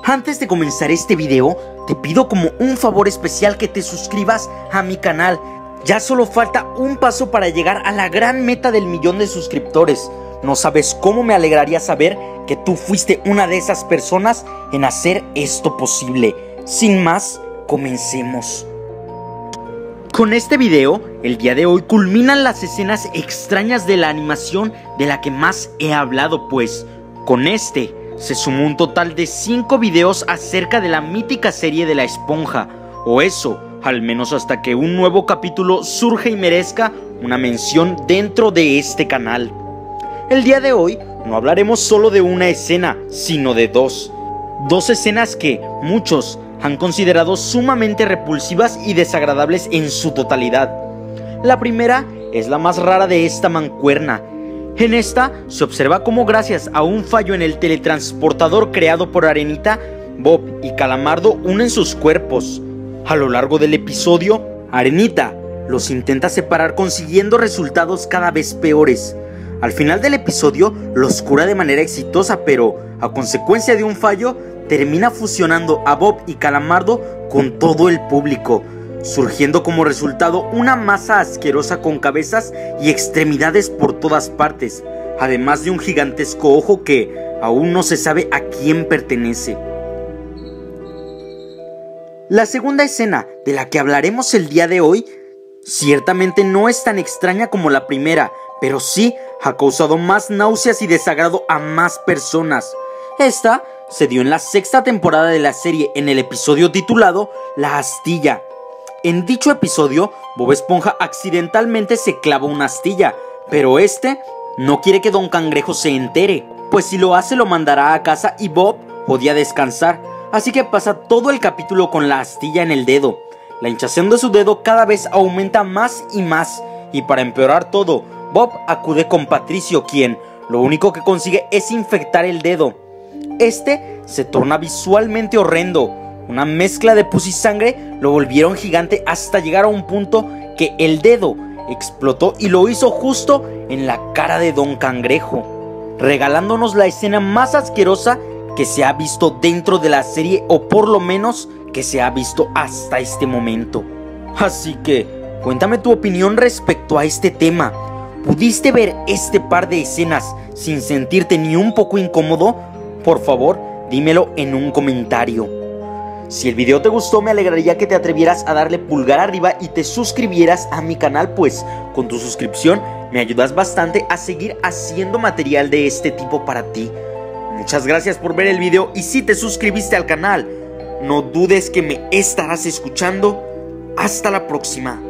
Antes de comenzar este video, te pido como un favor especial que te suscribas a mi canal. Ya solo falta un paso para llegar a la gran meta del 1.000.000 de suscriptores. No sabes cómo me alegraría saber que tú fuiste una de esas personas en hacer esto posible. Sin más, comencemos. Con este video, el día de hoy culminan las escenas extrañas de la animación de la que más he hablado, pues con este se sumó un total de 5 videos acerca de la mítica serie de La Esponja, o eso, al menos hasta que un nuevo capítulo surja y merezca una mención dentro de este canal. El día de hoy no hablaremos solo de una escena, sino de dos escenas que muchos han considerado sumamente repulsivas y desagradables en su totalidad. La primera es la más rara de esta mancuerna. En esta se observa cómo gracias a un fallo en el teletransportador creado por Arenita, Bob y Calamardo unen sus cuerpos. A lo largo del episodio, Arenita los intenta separar consiguiendo resultados cada vez peores. Al final del episodio los cura de manera exitosa, pero a consecuencia de un fallo termina fusionando a Bob y Calamardo con todo el público, surgiendo como resultado una masa asquerosa con cabezas y extremidades por todas partes, además de un gigantesco ojo que aún no se sabe a quién pertenece. La segunda escena de la que hablaremos el día de hoy ciertamente no es tan extraña como la primera, pero sí ha causado más náuseas y desagrado a más personas. Esta se dio en la 6ª temporada de la serie en el episodio titulado La Astilla. En dicho episodio, Bob Esponja accidentalmente se clava una astilla, pero este no quiere que Don Cangrejo se entere, pues si lo hace lo mandará a casa y Bob podía descansar, así que pasa todo el capítulo con la astilla en el dedo. La hinchazón de su dedo cada vez aumenta más y más, y para empeorar todo, Bob acude con Patricio, quien lo único que consigue es infectar el dedo. Este se torna visualmente horrendo. Una mezcla de pus y sangre lo volvieron gigante hasta llegar a un punto que el dedo explotó y lo hizo justo en la cara de Don Cangrejo, regalándonos la escena más asquerosa que se ha visto dentro de la serie, o por lo menos que se ha visto hasta este momento. Así que cuéntame tu opinión respecto a este tema. ¿Pudiste ver este par de escenas sin sentirte ni un poco incómodo? Por favor, dímelo en un comentario. Si el video te gustó, me alegraría que te atrevieras a darle pulgar arriba y te suscribieras a mi canal, pues con tu suscripción me ayudas bastante a seguir haciendo material de este tipo para ti. Muchas gracias por ver el video, y si te suscribiste al canal, no dudes que me estarás escuchando. Hasta la próxima.